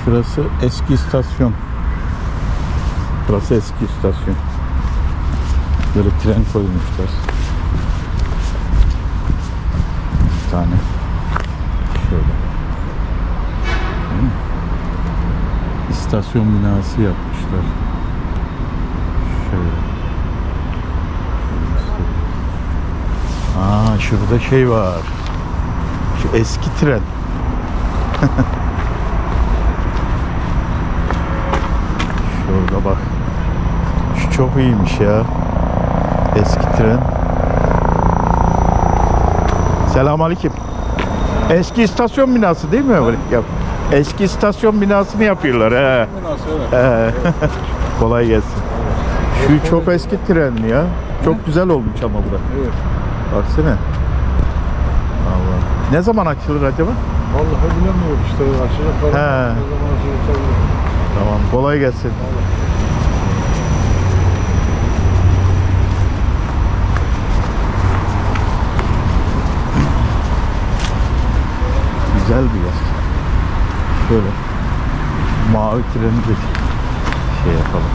Şurası eski istasyon. Burası eski istasyon. Böyle tren koymuşlar. Bir tane. Şöyle. İstasyon binası yapmışlar. Şöyle. Aa, şurada şey var. Şu eski tren. Şurada bak. Şu çok iyiymiş ya. Eski tren. Selamünaleyküm. Eski istasyon binası değil mi? Eski istasyon binasını yapıyorlar. He. Evet. Kolay gelsin. Şu çok eski tren ya. Çok güzel olmuş ama burada. Evet. Baksana. Allah. Ne zaman açılır acaba? Vallahi bilemiyorum işte. Açılır falan. Ne zaman açılır? Tamam. Kolay gelsin. Güzel bir yer. Şöyle mavi treni de şey yapalım.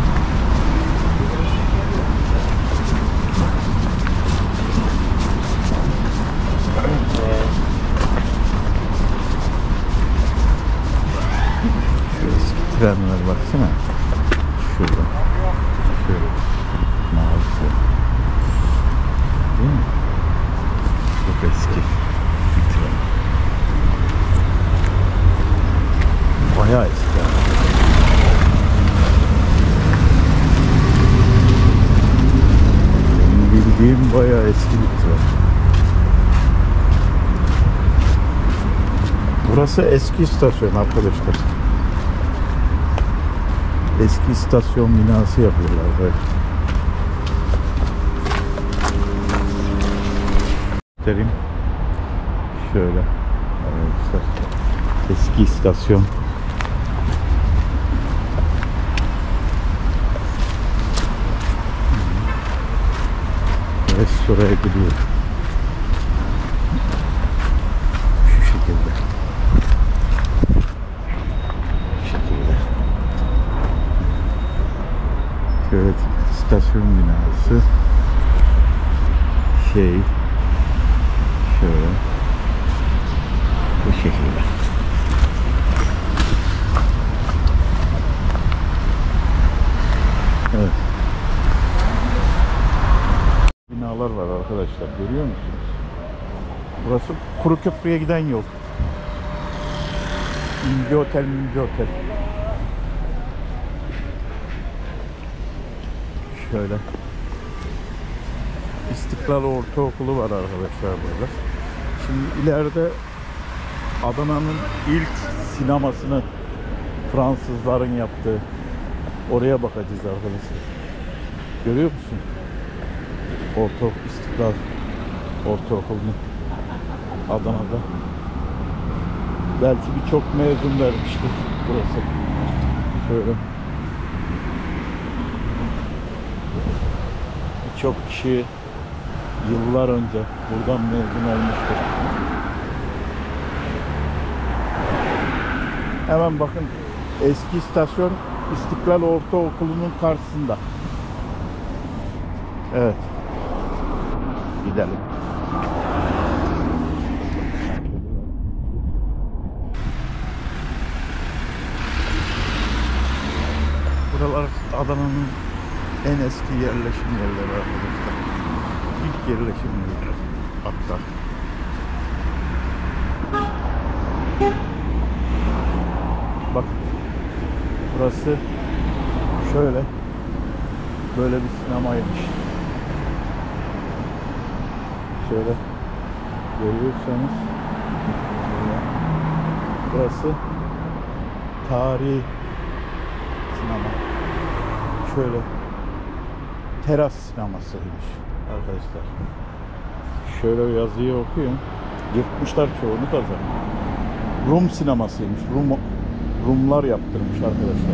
Şu eski trenler baksana. Şurada. Şöyle mavi tren. Değil mi? Çok eski bir tren. Bayağı eski. Benim bildiğim bayağı eski bir tren. Burası eski istasyon arkadaşlar. Eski istasyon binası yapıyorlar böyle. Göstereyim. Şöyle. Arkadaşlar. Eski istasyon. Restoraya gidiyor. Şu şekilde. Evet, istasyon binası. Şöyle. Bu şekilde. Evet. Binalar var arkadaşlar, görüyor musunuz? Burası Kuruköprü'ye giden yol. MİLLİ Otel, MİLLİ Otel. Şöyle. İstiklal Ortaokulu var arkadaşlar burada. Şimdi ileride Adana'nın ilk sinemasını Fransızların yaptığı, oraya bakacağız arkadaşlar. Görüyor musun? İstiklal Ortaokulu'nu Adana'da. Belki birçok mezun vermiştir burası. Şöyle. Birçok kişi yıllar önce buradan mezun olmuştur. Hemen bakın, eski istasyon İstiklal Ortaokulu'nun karşısında. Evet. Gidelim. Buralar Adana'nın en eski yerleşim yerleri arkadaşlar. İlk yerleşim yerleri hatta. Bak, burası şöyle, böyle bir sinemaymış. Şöyle görüyorsanız, burası tarihi sinema. Şöyle teras sinemasıymış arkadaşlar. Şöyle yazıyı okuyun. Yırtmışlar çoğunu da zaten. Rum sinemasıymış. Rumlar yaptırmış arkadaşlar.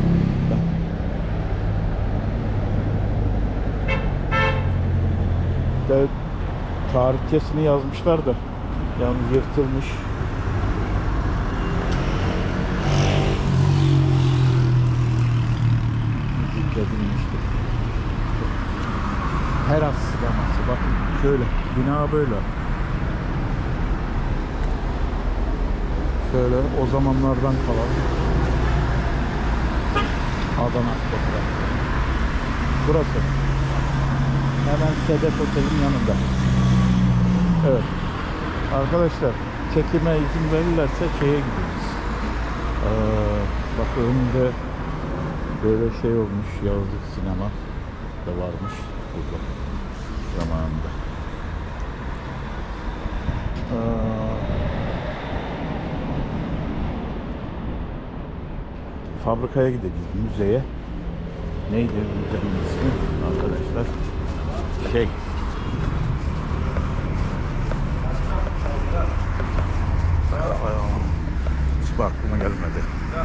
De tarihçesini yazmışlar da yalnız yırtılmış. Şöyle, bina böyle. Şöyle o zamanlardan kalan Adana fotoğrafı. Burası. Hemen Sedef Otel'in yanında. Evet. Arkadaşlar, çekime izin verirlerse şeye gidiyoruz. Bak önünde böyle şey olmuş, yazlık sinema da varmış burada zamanında. Fabrikaya gideceğiz, müzeye. Neydi müzenin ismi arkadaşlar? Hiç aklıma gelmedi.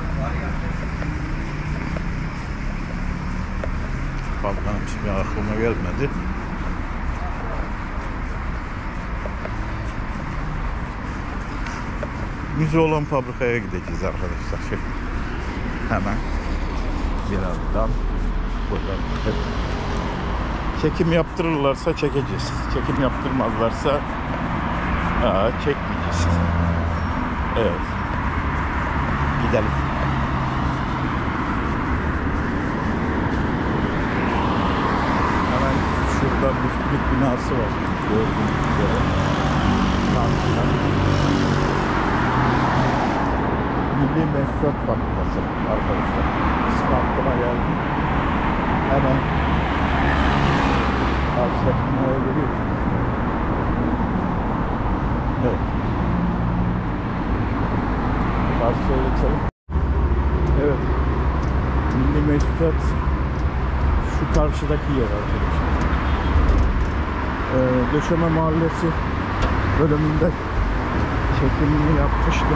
Fabrikanın ismi aklıma gelmedi. Müze olan fabrikaya gideceğiz arkadaşlar. Hemen birazdan buradan çekim yaptırırlarsa çekeceğiz. Çekim yaptırmazlarsa çekmeyeceğiz. Evet. Gidelim. Hemen şurada müftülük binası var. Gördüğünüz üzere. MİLLİ Mesucat Fabri arkadaşlar. İsmi aklıma geldi. Hemen karşılaşmaya geliyor. Evet. Karşıya geçelim. Evet. MİLLİ Mesucat şu karşıdaki yer arkadaşlar. Döşeme Mahallesi bölümünde çekimini yapmıştım.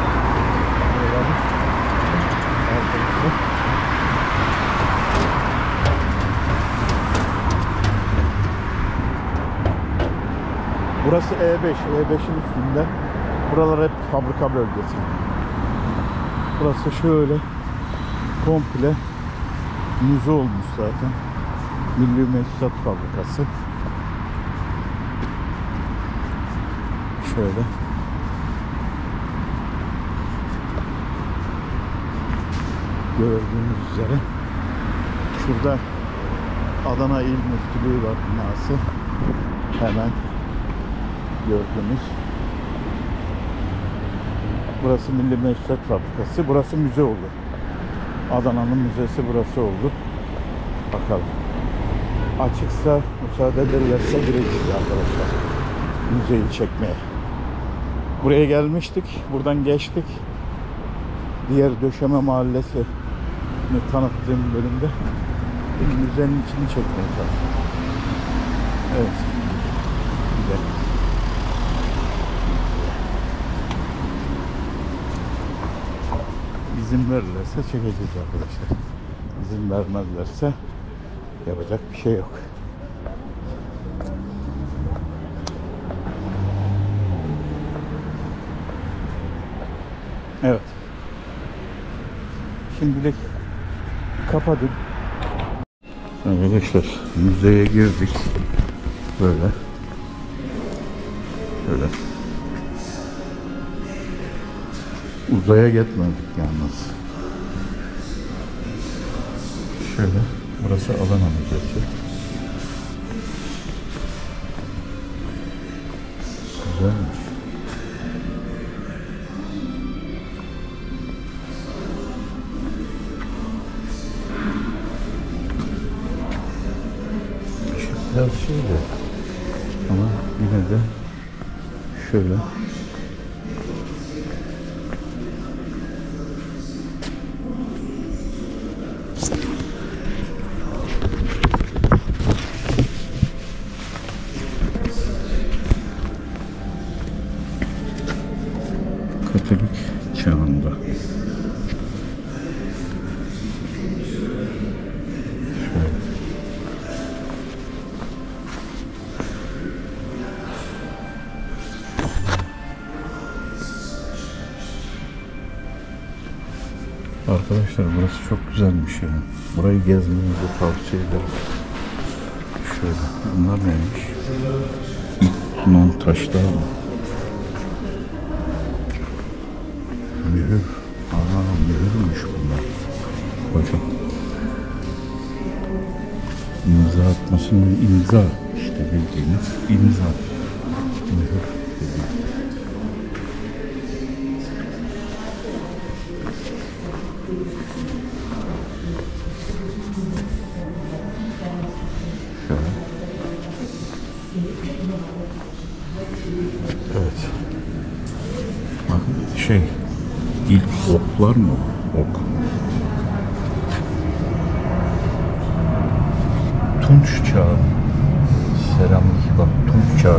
Burası E5, E5'in üstünde. Buralar hep fabrika bölgesi. Burası şöyle komple müze olmuş zaten. MİLLİ Mesucat Fabrikası. Şöyle. Gördüğünüz üzere şurada Adana İl Müftülüğü var, binası. Hemen gördüğünüz. Burası MİLLİ Mesucat Fabrikası. Burası müze oldu. Adana'nın müzesi burası oldu. Bakalım. Açıksa, müsaade ederlerse gireceğiz arkadaşlar. Müzeyi çekmeye. Buraya gelmiştik. Buradan geçtik. Diğer Döşeme Mahallesi tanıttığım bölümde müzenin içini çekmeye çalışıyorum. Evet. Gidelim. İzin verirlerse çekeceğiz arkadaşlar. İzin vermezlerse yapacak bir şey yok. Evet. Şimdilik kapadım. Arkadaşlar müzeye girdik. Böyle. Şöyle. Uzaya gitmedik yalnız. Şöyle. Burası Adana Müzesi. Güzelmiş. Biraz şeydi. Ama yine de şöyle. Katolik çağında. Arkadaşlar burası çok güzelmiş ya. Burayı gezmenizi tavsiye ederim. Şöyle. Bunlar neymiş? Aman taşlar mı? Mühür. Mühürmüş bunlar. Bakın. İmza atmasının imza. İşte bildiğiniz imza. Mühür dediğim. Evet. Bakın ilk oklar mı? Ok. Tunç çağı. Seramik bak, Tunç çağı.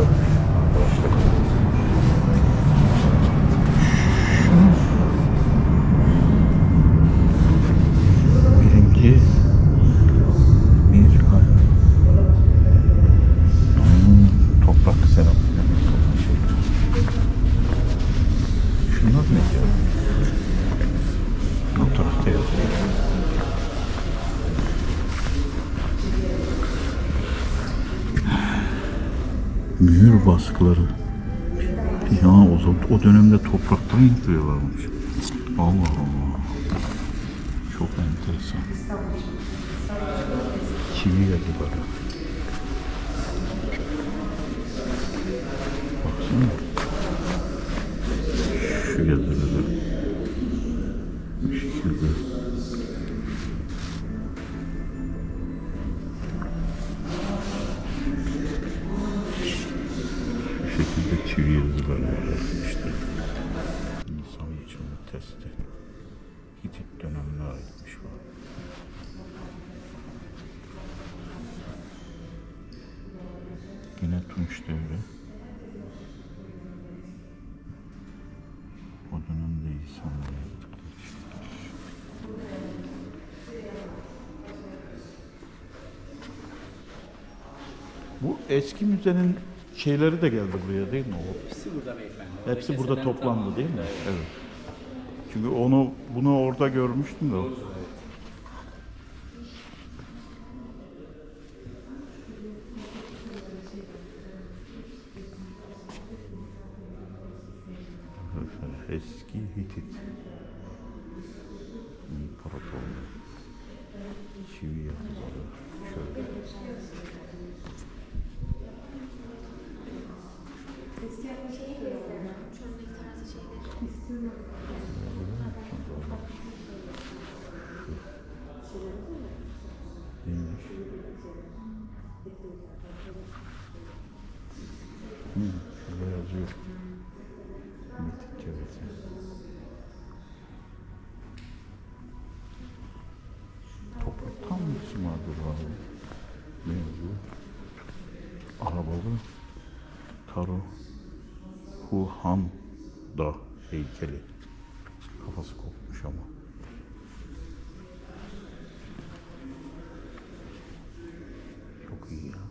Birinci bir toprak seramik. Şunlar ne ya? Bu tarafta yazıyor. Mühür baskıları. Ya o dönemde topraktan yapıyorlarmış. Allah Allah. Çok enteresan. Çivi yazıları. Baksana. Şu yazıları. Bu şekilde. Çivi yazıları yazmıştı. İnsan biçimi testi. Hitit dönemine aitmiş bu. Yine Tunç devri. O dönemde insanlar yaptıkları şey. Bu eski müzenin şeyleri de geldi buraya değil mi? Hepsi burada beyefendi. Hepsi burada toplandı değil mi? Evet. Çünkü bunu orada görmüştüm de. Eski Hitit İmparatorluğu. Çivi yazıları şöyle. Şurada yazıyor. Mitik kevesi. Topraktan mı vardır abi? Ne yazıyor? Arabalı Taro Huhan da heykeli. Kafası kopmuş ama. Çok iyi ya.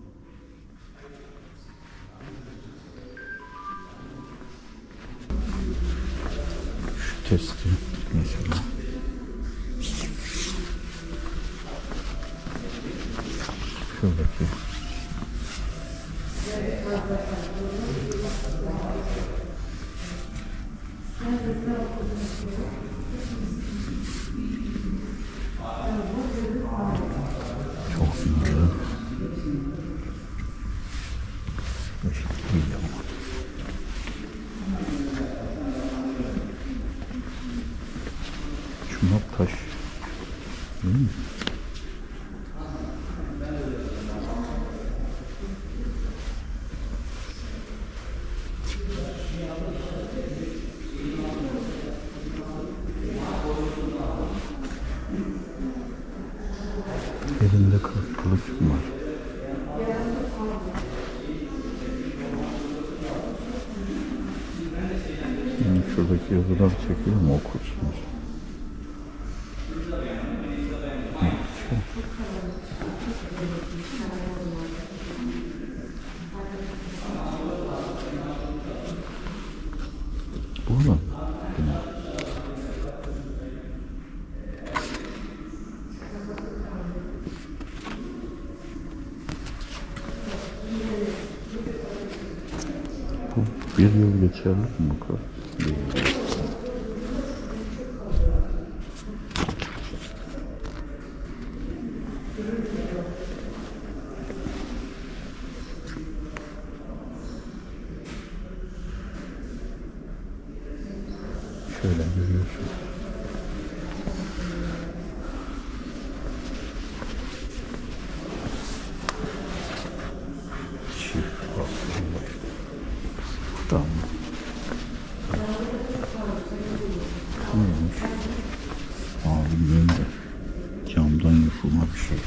Şu testi mesela. Şuradaki. Çok güzel. İyi ama. Şunlar taş. Değil mi? Elinde kılıç var. Yani şuradaki yazılar çekiyor mu okursunuz? Bu mu? Bir yıl geçerli mi bu kadar? Şöyle görüyorsun. Çift aslında. Tamam. Neymiş? Abi bilmiyorum da camdan yapılma bir şey.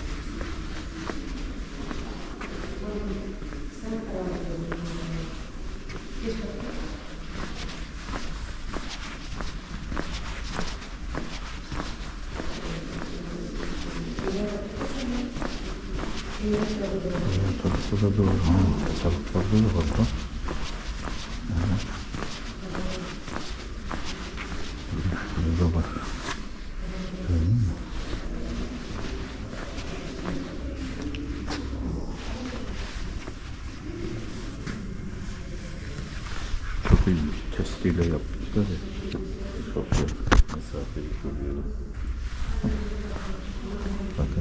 Tarafta da doğru. Taraflarda da var da. Evet. Burada var. Gördün mü? Çok ilginç. Testiyle yapmışlar ya. Sosyal mesafeyi koruyorlar. Bakın.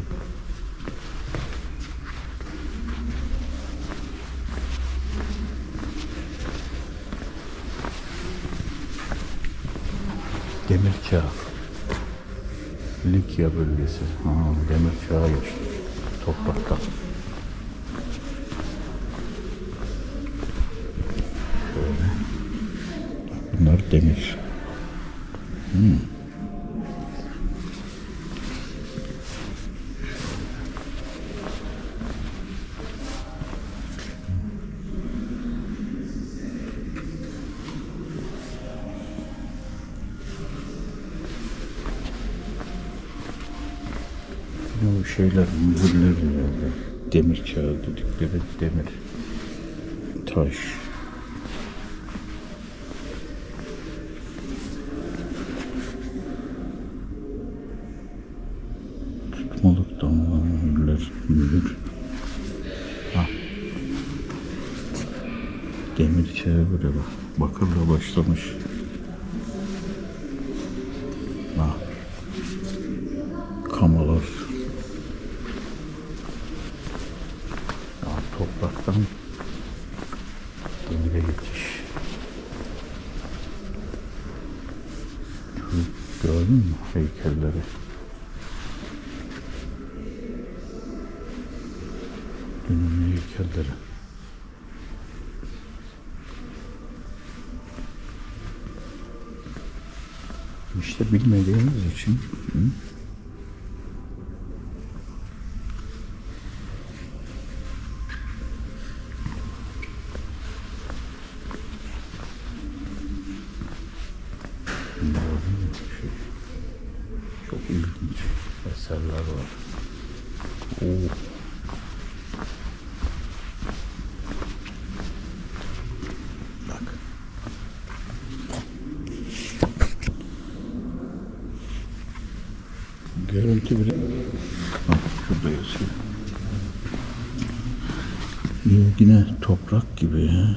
Demir çağı. Likya bölgesi. Demir çağı geçti. Topraktan. Şöyle. Bunlar demir. Bu şeyler, mühürler yani. Demir çağı dedikleri demir. Taş. Tutmalık damlalar, mühür. Demir çağı böyle bak. Bakırla başlamış. Kamalar. Topraktan demire geçiş. Gördün mü heykelleri? Dünyanın heykelleri. İşte bilmediğimiz için çok ilginç eserler var. Bak. Görüntü bile. Şurada yazıyor. Yine toprak gibi ya.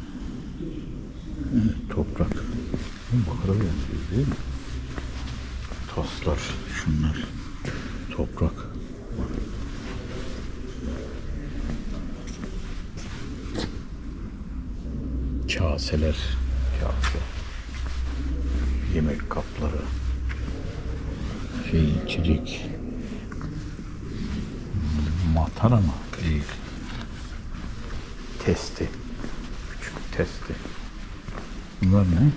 Evet, toprak. Bakara benziyor değil mi? Taslar, şunlar. Toprak. Kaseler. Kase. Yemek kapları. İçecek. Matara mı? Değil. Testi. Küçük testi. Bunlar ne?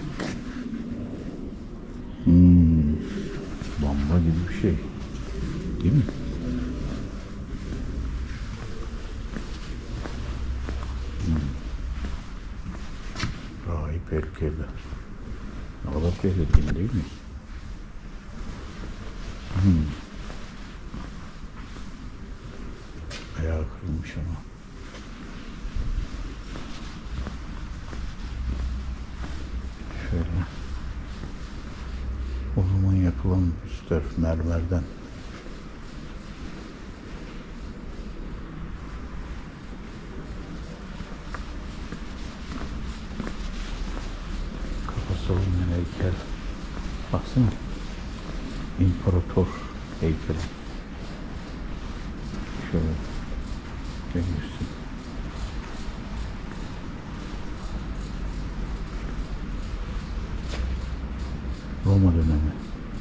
Bamba gibi bir şey. Değil mi? Rahip heykelleri. Ne kadar tehlikeli değil mi? Ayağı kırılmış ama. Şöyle. O zaman yapılan üstler mermerden. Baksana. İmparator heykeli. Şöyle. Ne görsün. Roma dönemi.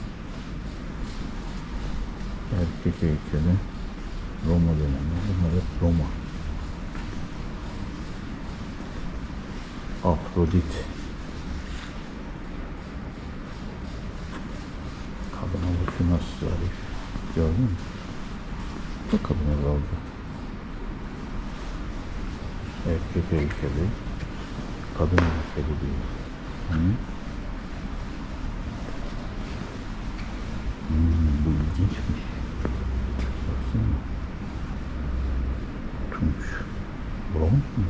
Erkek heykeli. Roma dönemi. Bunlar hep Roma. Afrodit. Kadına bakın nasıl zarif. Gördün mü? Bu kadına kaldı. Erkek heykeli. Kadın heykeli değil. Hı? Bu ilginçmiş. Baksana. Tunç. Bronz mu?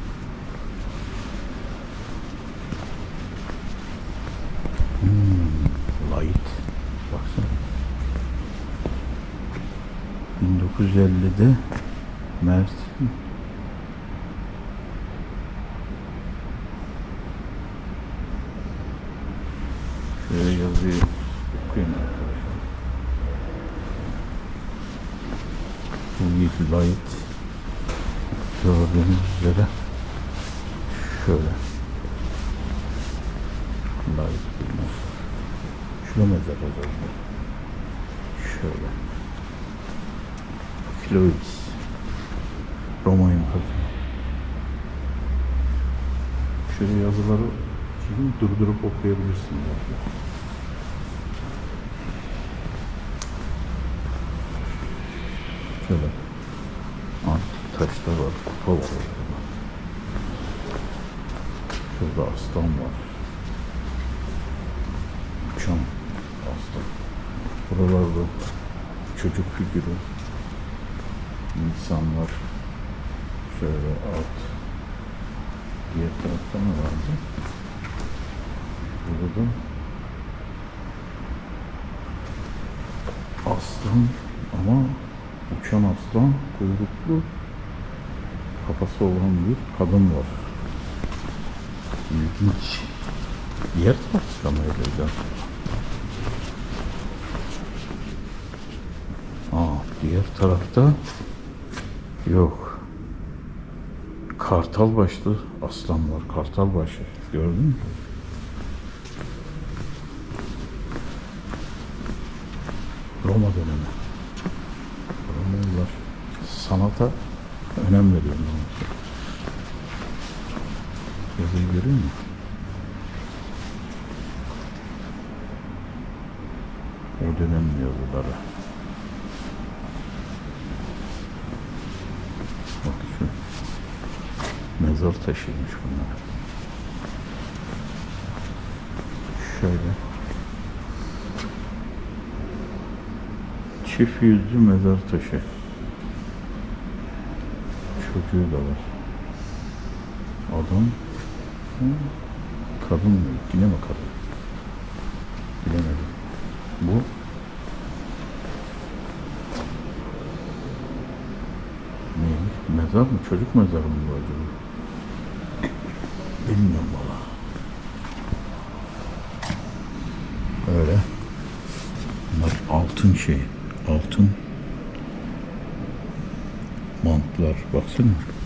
Light. Baksana. 1950'de Mersin. Şöyle yazıyı okuyun arkadaşlar. Bu light. Gördüğünüz üzere şöyle. Light bilmem. Şurada mezar yazıldı. Şöyle. Floris. Roma İmparatorluğu. Şöyle yazıları durdurup okuyabilirsin. Şöyle. Antik taşlar var. Kupa var. Şurada aslan var. Uçan aslan. Buralarda çocuk figürü. İnsanlar. Şöyle alt. Diğer tarafta ne vardı? Burada aslan ama uçan aslan, kuyruklu kafası olan bir kadın var. İlginç. Diğer tarafta mı öyleydi? Diğer tarafta yok. Kartal başlı aslan var. Kartal başı. Gördün mü? Roma dönemi. Romalılar sanata önem veriyor. Yazıyı görüyor musun? O dönem yazıları. Bak şu mezar taşıymış bunlar. Şöyle. Çift yüzlü mezar taşı. Çocuğu da var. Adam kadın mı? Yine mi kadın? Bilemedim. Bu neymiş? Mezar mı? Çocuk mezarı mı bu acaba? Bilmiyorum valla. Öyle. Bunlar altın şey. Altın mantlar. Baksana.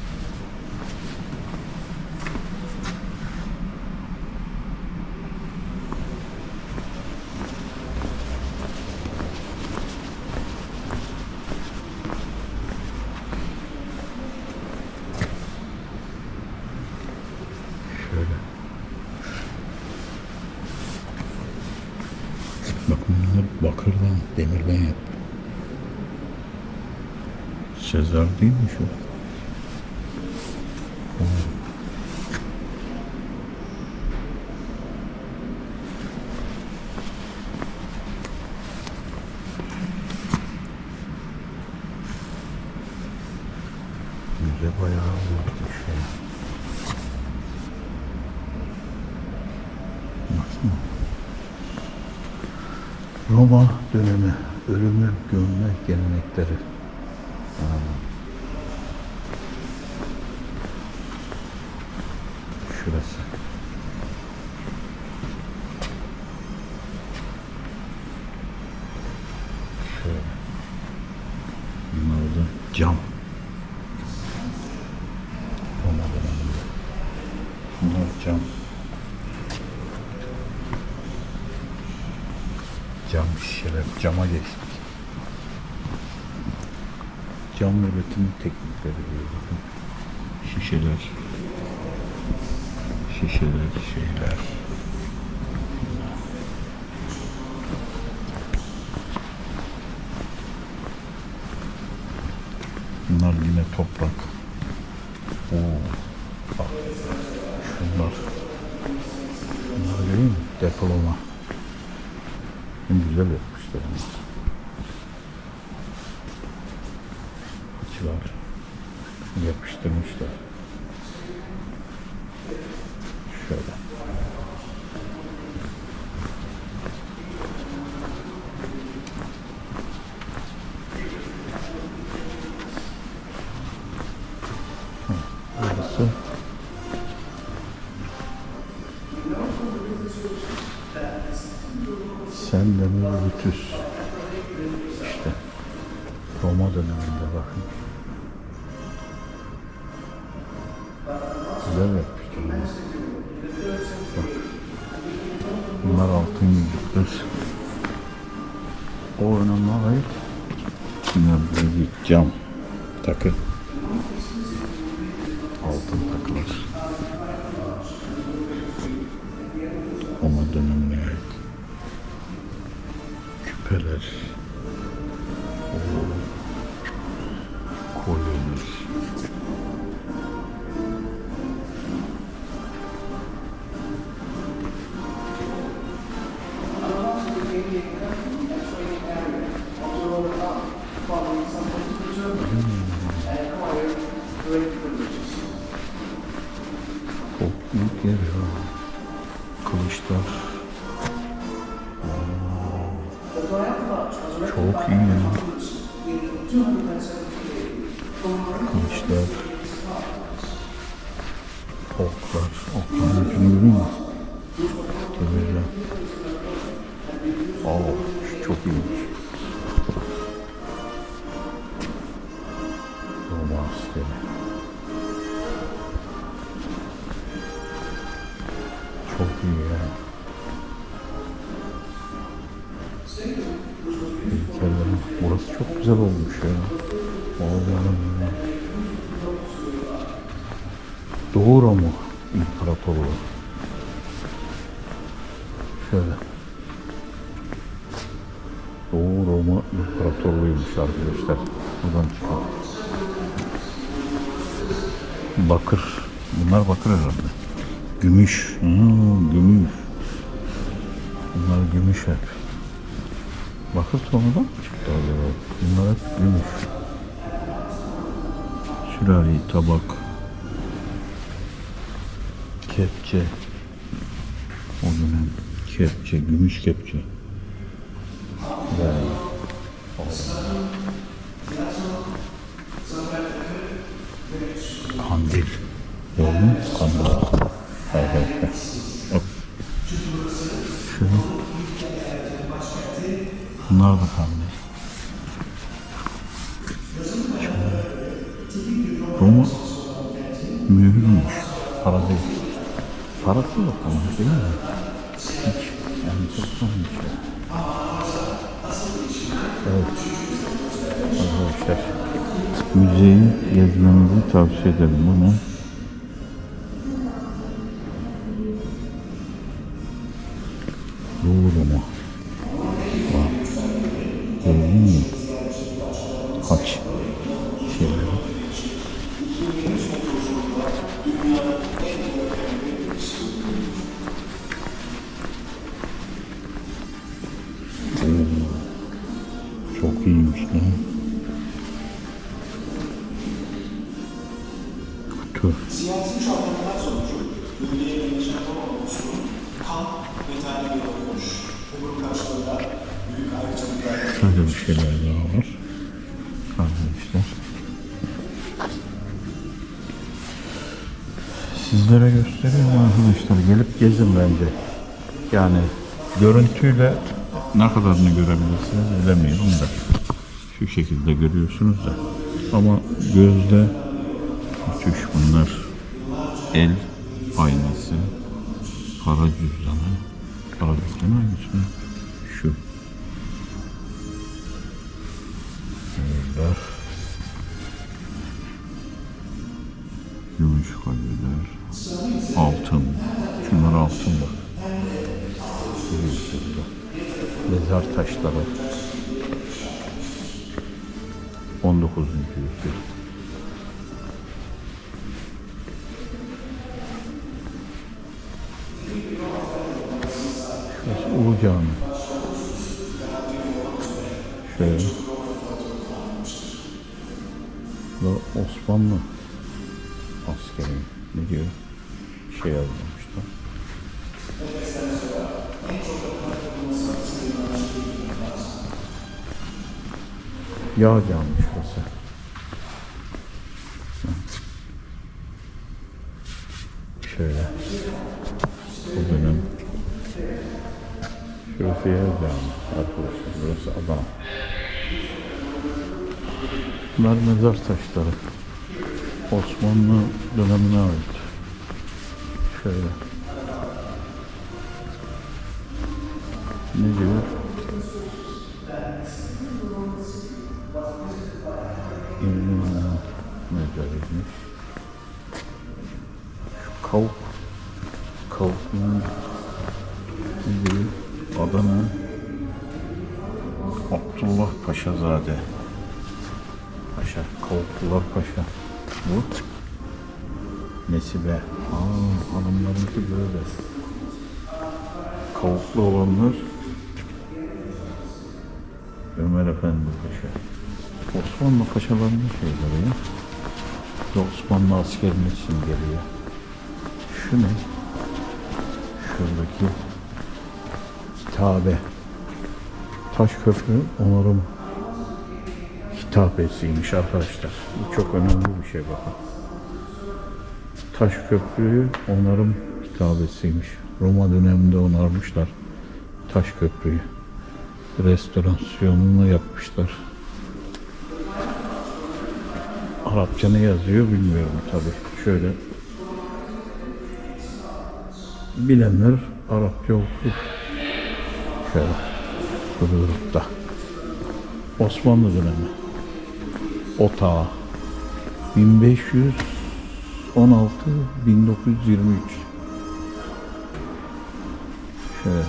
Şöyle. Bak bunlar bakırdan, demirden yap. Sezar değil mi şu? Müze bayağı büyükmüş ya. Baksana. Roma dönemi, ölümü gömme gelenekleri. Şurası. Şöyle. Bunlar da cam. Bunlar cam. Cam şişeler. Cama geçtik. Cam üretim teknikleri diyor. Bakın. Şişeler. Şişeler, şeyler. Bunlar yine toprak. Oo. Bak. Şunlar. Bunlar değil mi? Depolama. Ne güzel yapmışlar. Açılar. Yapıştırmışlar. Şöyle. Burası Sendemir Bütüs. İşte Roma döneminde bakın. Güzel yapmışlar. Bak. Bunlar altın yüzükler. O önemli ait. Bunlar böyle cam takı. Altın takılar. Roma dönemine ait. Küpeler. Kolyeler. Çok büyük yer ya. Kılıçlar. Çok iyi ya. Kılıçlar. Oklar. Okların ucunu görüyor musun? Böyle. Şu çok iyiymiş. Roma askeri. Çok iyi ya. Heykellerim. Burası çok güzel olmuş ya. Vallahi. Doğu Roma İmparatorluğu. Şöyle. Doğu Roma İmparatorluğu'ymuş arkadaşlar. Buradan çıkıyor. Bakır. Bunlar bakır herhalde. Gümüş. Gümüş. Bunlar gümüş hep. Bakır sonradan çıktı acaba. Bunlar hep gümüş. Sürahi, tabak. Kepçe. O dönem kepçe, gümüş kepçe. Kandil. Gördün mü? Kandil. Evet. Şunu. Bunlar da kandil. Roma mühürmüş. Para değil. Parası yok ama değil mi? Hiç. Yani çok sonmuş ya. Evet. Arkadaşlar. Müzeyi gezmenizi tavsiye ederim. Bu ne? Doğu Roma. Bak. Gördün mü? Haç. Şeyleri. Çok iyiymiş lan. Kutu. Siyasi şartlar sonucu bölgeye yerleşen Roma ulusunun kan ve tarihi olmuş. Bunun karşılığında büyük ayrıcalıklar. Şöyle bir şeyler daha var. Arkadaşlar. Sizlere gösteriyorum arkadaşlar. Gelip gezin bence. Yani görüntüyle Ne kadarını görebilirsiniz bilemiyorum da. Şu şekilde görüyorsunuz da. Ama gözle müthiş bunlar. El aynası. Para cüzdanı. Para cüzdanı hangisi? Şu. Bunlar. Gümüş kolyeler. Altın. Şunlar altın bak. Mezar taşları. 19. yüzyıl. Şurası Ulu Cami. Şöyle. Bu Osmanlı askeri. Ne diyor? Bir şey yazmamışlar. Yağ cami şurası. Şöyle. Bu dönem. Şurası yer cami arkadaşlar. Burası Adana. Bunlar mezar taşları. Osmanlı dönemine ait. Şöyle. Ne diyor? Mezarıymış. Şu kavukluğun ne diyor? Adana Abdullah Paşazade. Paşa, Kavuklular Paşa. Bu Nesibe. Hanımlarınki böyle. Kavuklu olanlar Ömer Efendi Paşa. Osmanlı paşalarının şeyleri ya. Osmanlı askerinin için geliyor. Şu ne? Şuradaki kitabe. Taşköprü onarım kitabesiymiş arkadaşlar. Bu çok önemli bir şey bakın. Taşköprü onarım kitabesiymiş. Roma döneminde onarmışlar Taşköprü'yü. Restorasyonunu yapmışlar. Arapça ne yazıyor bilmiyorum tabi. Şöyle bilenler Arapça okur. Şöyle Kuduruk'ta. Osmanlı dönemi. Otağı 1516-1923. Şöyle.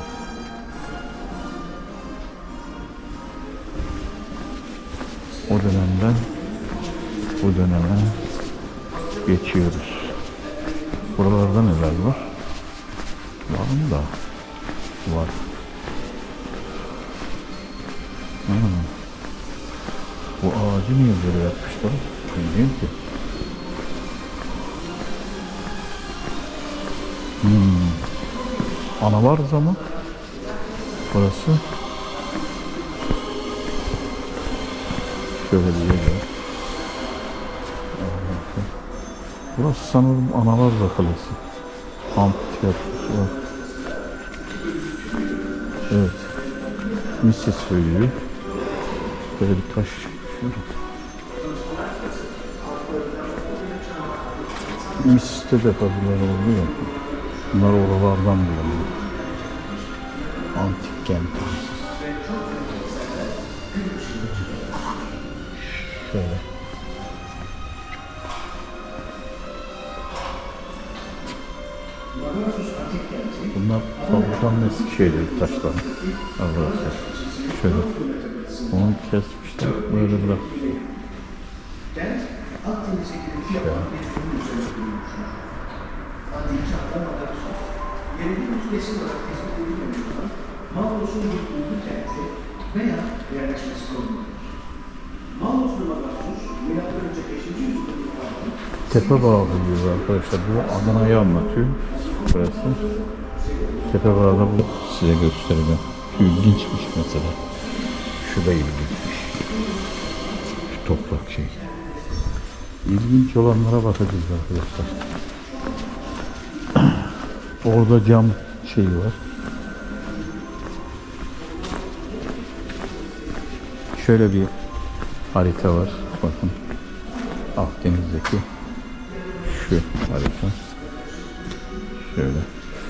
O dönemden bu döneme geçiyoruz. Buralarda neler var? Var mı da? Var. Bu ağacı niye böyle yapmışlar? Bilmiyorum ki. Ana var zaman. Burası. Şöyle bir yer var. Burası sanırım Analar Kalesi. Amfiteyatrosu var. Evet. Misis söylüyor. Böyle bir taş çıkıyor. Misis'te de fazlalar oluyor. Bunlar oralardan bulunuyor. Antik kent. Şöyle. Bunlar fabrikanın eski şeyleri, taşlar. Arkadaşlar. Şöyle. Onu kesmişler, böyle bırakmışlar. Şöyle. Tepe bağı diyor arkadaşlar. Bu Adana'yı anlatıyor. Burası. Tepe bağda bu. Size göstereceğim. Şu ilginçmiş mesela. Şu da ilginçmiş. Şu toprak şey. İlginç olanlara bakacağız arkadaşlar. Orada cam şeyi var. Şöyle bir harita var. Bakın. Akdeniz'deki şu harita. Şöyle.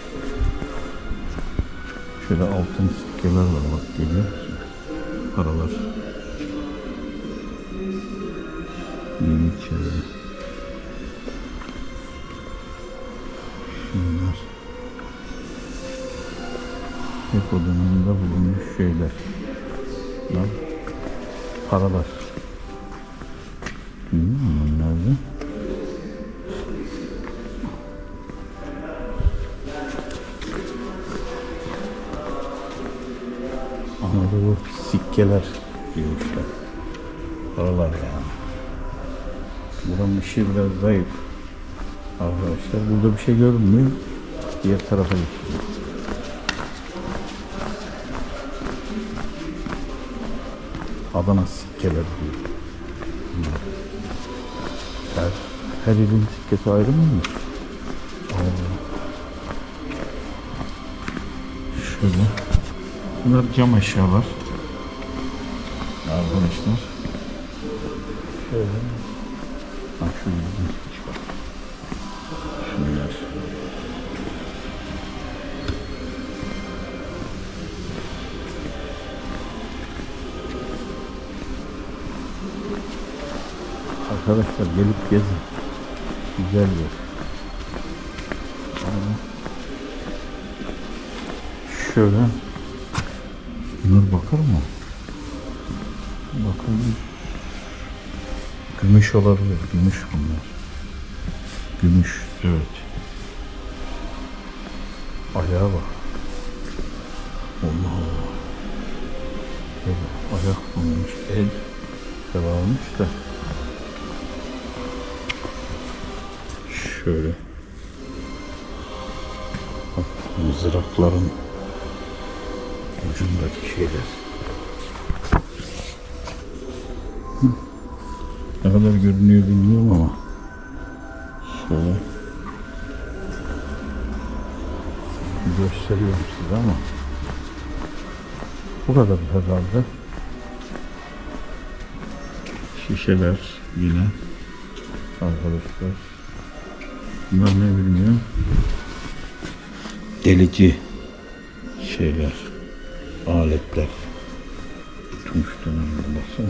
Şöyle altın sikkeler var, bak görüyor musun? Paralar. Yeniçeri. Şunlar. Hep o dönemde bulunmuş şeyler. Lan. Paralar. Bilmiyorum nerede. Anadolu sikkeler diyor işte. Paralar yani. Buranın ışığı biraz zayıf. Arkadaşlar burada bir şey görünmüyor. Diğer tarafa geçiyor. Adana sikkeler diyor. Her ilin sikkesi ayrı mı? Şöyle. Bunlar cam eşyalar. Arkadaşlar. Şöyle. Bak şu yüzden çıkar. Şunlar. Arkadaşlar gelip gezin. Güzel yer. Şöyle. Bunlar bakar mı? Bakalım. Gümüş olabilir. Gümüş bunlar. Gümüş. Evet. Ayağa bak. Allah Allah. Böyle ayak bulmuş. El devalmış da. Şöyle. Bak, mızrakların ucundaki şeyler. Ne kadar görünüyor bilmiyorum ama şöyle gösteriyorum size ama bu kadar herhalde. Şişeler yine arkadaşlar. Bunlar ne bilmiyorum. Delici şeyler, aletler. Tunç döneminde baksana.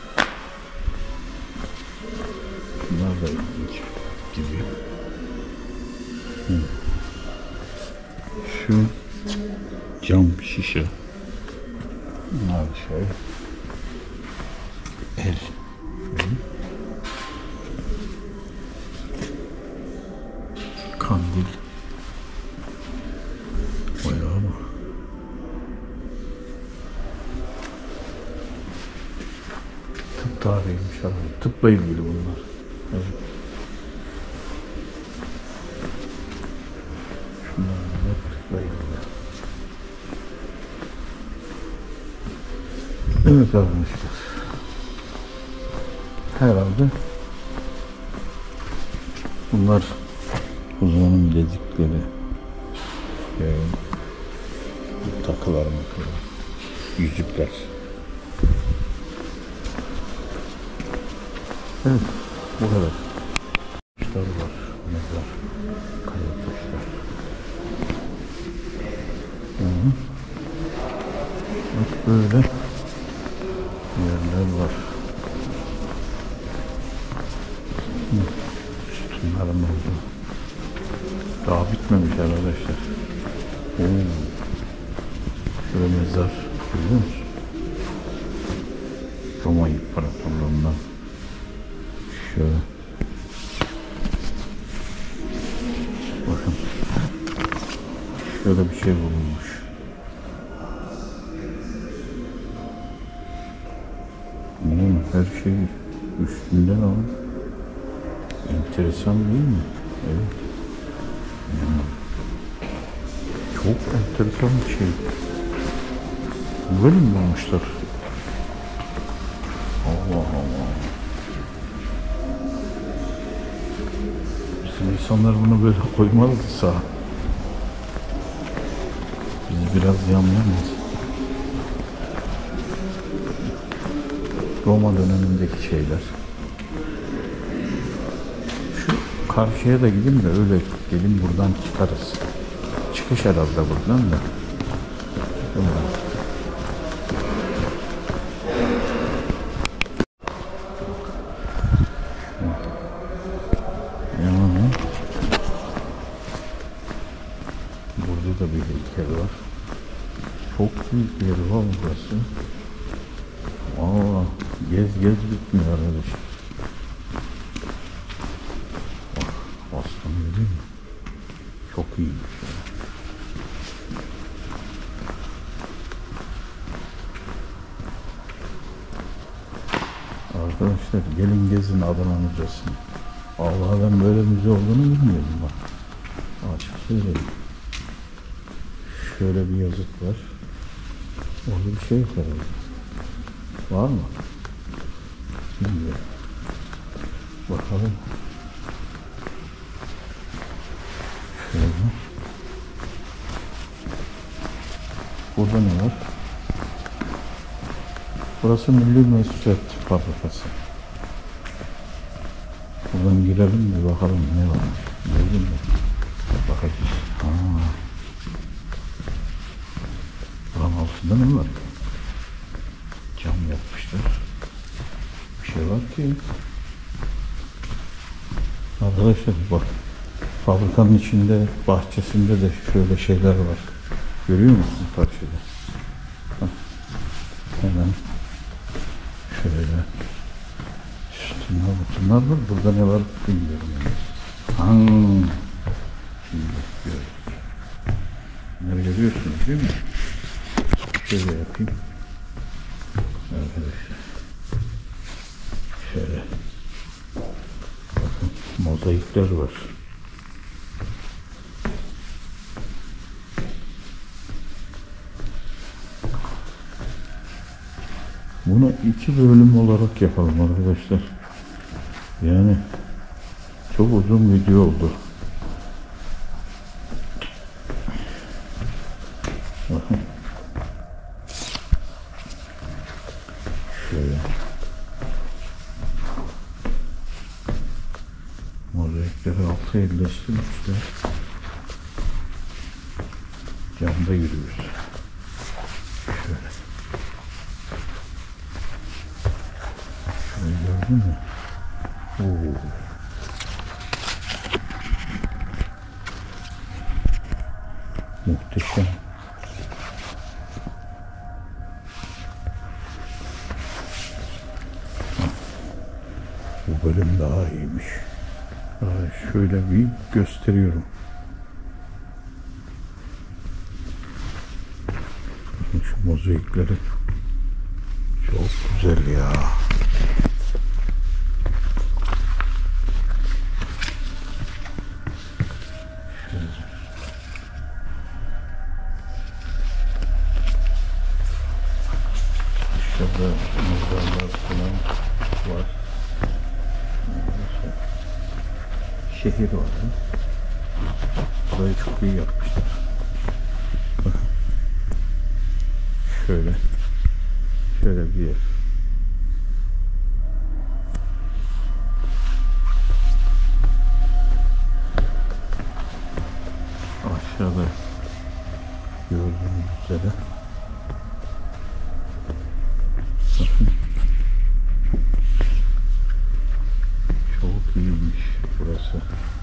Bunlar da ilginç gibi. Şu cam şişe. Bunlar şey. El. Kandil. Bayağı bak. Tıp tarihiymiş abi. Tıpla ilgili bunlar. Evet. Şunlar da tıpla ilgili. Evet arkadaşlar. Herhalde bunlar uzmanın bilezikleri, takılar, yüzükler. Evet, bu kadar. Taşlar var, mezar, kaya taşlar. Bak böyle yerler var. Sütunlarım oldu. Daha bitmemiş arkadaşlar. Şöyle mezar görüyor musun? Roma İmparatorluğundan. Şöyle. Bakın. Şöyle bir şey bulunmuş. Her şey üstünden ama enteresan değil mi? Evet. Çok enteresan bir şey. Böyle mi bulmuşlar? Allah Allah. Bizim insanlar bunu böyle koymalıdı sağa. Bizi biraz yamyamız. Roma dönemindeki şeyler. Şu karşıya da gidin de öyle gelin buradan çıkarız. Çıkış herhalde buradan da. Yani burada da bir heykel var. Çok büyük bir yer var burası. Aa, gez bitmiyor arkadaş. Aslan değil mi? Çok iyiymiş ya. Arkadaşlar gelin gezin Adana Müzesi'ni. Allah, ben böyle müze olduğunu bilmiyordum bak. Açık söyleyeyim. Şöyle bir yazıt var. Orada bir şey yok herhalde. Var mı? Bilmiyorum. Bakalım. Şöyle. Burada ne var? Burası MİLLİ Mesucat Fabrikası. Buradan girelim bir bakalım ne varmış. Gördün mü? Bakacağız. Buranın altında ne var? Cam yapmışlar. Bir şey var ki. Arkadaşlar bak. Fabrikanın içinde, bahçesinde de şöyle şeyler var. Görüyor musun karşıda? Hemen şöyle. Şunlar var. Burada ne var bilmiyorum yani. Şimdi görüyoruz. Bunları görüyorsunuz değil mi? Şöyle yapayım. Arkadaşlar. Şöyle. Bakın mozaikler var. Bunu 2 bölüm olarak yapalım arkadaşlar. Yani çok uzun video oldu. Bakın. Şöyle. Mozaikleri alta yerleştirmişler. Camda yürüyoruz. Şöyle. Şöyle gördün mü? Oo. Muhteşem. Bu bölüm daha iyiymiş. Şöyle bir gösteriyorum. Şu mozaikleri çok güzel ya. Şurada mezarlar falan var. Şehir var. Burayı çok iyi yapmışlar. Bakın. Şöyle bir yer. Aşağıda gördüğünüz üzere. Bakın. Çok iyiymiş burası.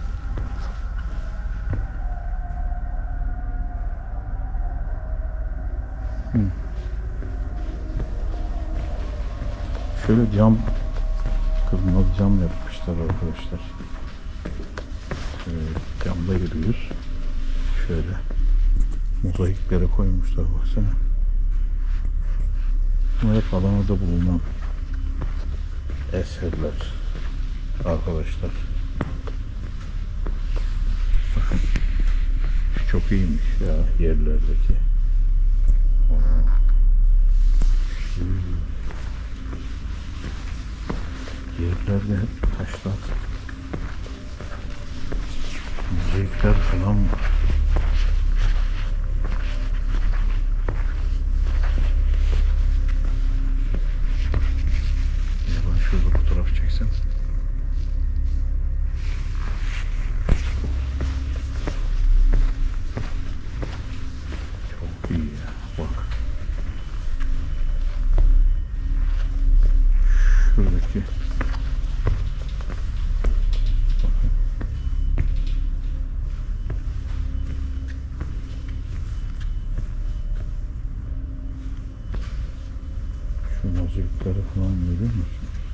Şöyle cam, kırmızı cam yapmışlar arkadaşlar. Camda yürüyoruz. Şöyle mozaiklere koymuşlar, baksana. Bunlar hep Adana'da bulunan eserler arkadaşlar. Bakın. Çok iyiymiş ya yerlerdeki. Yerlerde hep taşlar, mozaikler falan var. Şu mozaiklere falan görüyor musun?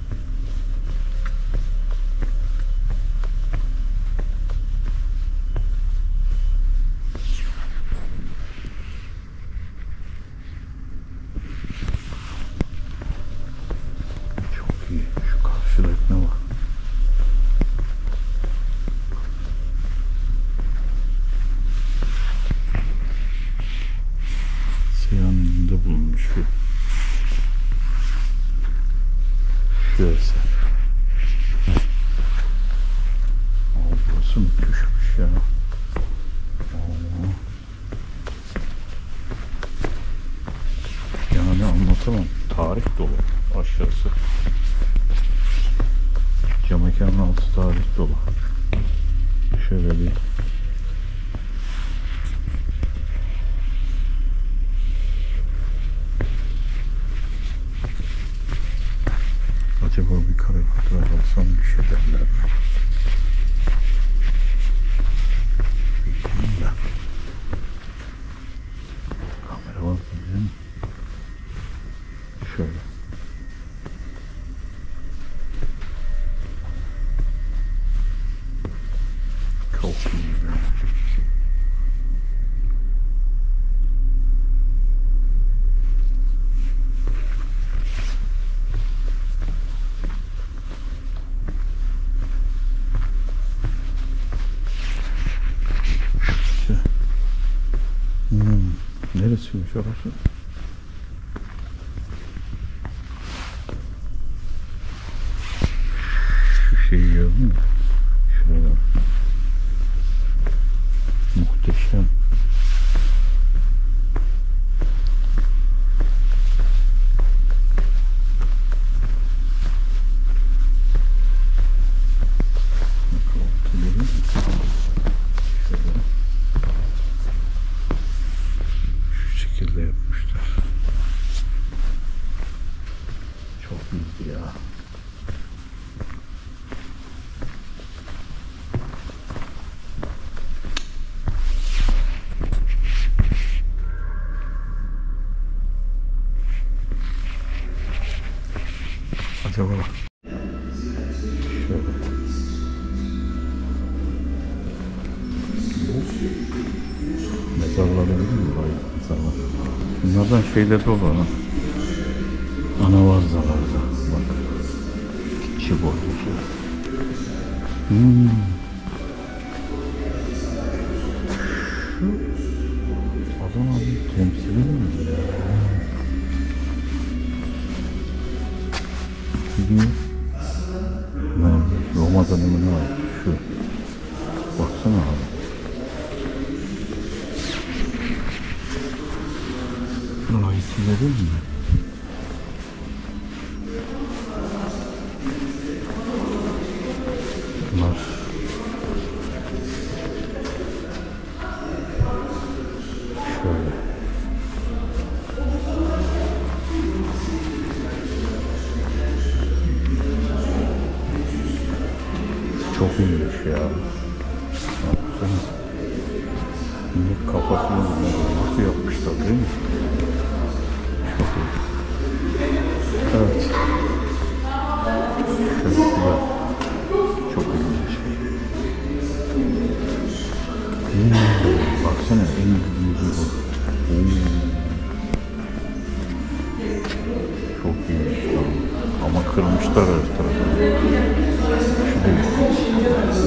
Çok iyi. Şu karşıdakine bak. Seyhan'ın önünde bulunmuş şu eser. Burası müthişmiş ya. Yani anlatamam. Tarih dolu aşağısı. Cam mekanın altı tarih dolu. Şöyle bir acaba bir karikatür alsam bir şey derler mi? Bilmiyorum da. Kamera var mı değil mi? Şöyle. Çok iyi be. Neresiymiş orası? Şu şeyi gördün mü? Şurada. Muhteşem. Yapmışlar. Çok iyiydi ya. Acaba şöyle. Mezarları değil mi? Mezarlar. Bunlardan şeyler dolu ha. Anavarzalarda. Bak. İçi boyucu. Şu Adana'nın temsili mi ya? Gidiyor. Roma dönemine ait şu. Baksana abi. Rahitsileri mi? Bunlar şöyle. Çok iyiymiş ya. Şimdi kafasını nasıl yapmışlar değil mi? Çok iyi. Evet. Şöyle güzel. Çok ilginç. Baksana en büyüğü bu. Çok iyiymiş. Ama kırmışlar her tarafı. Şuraya.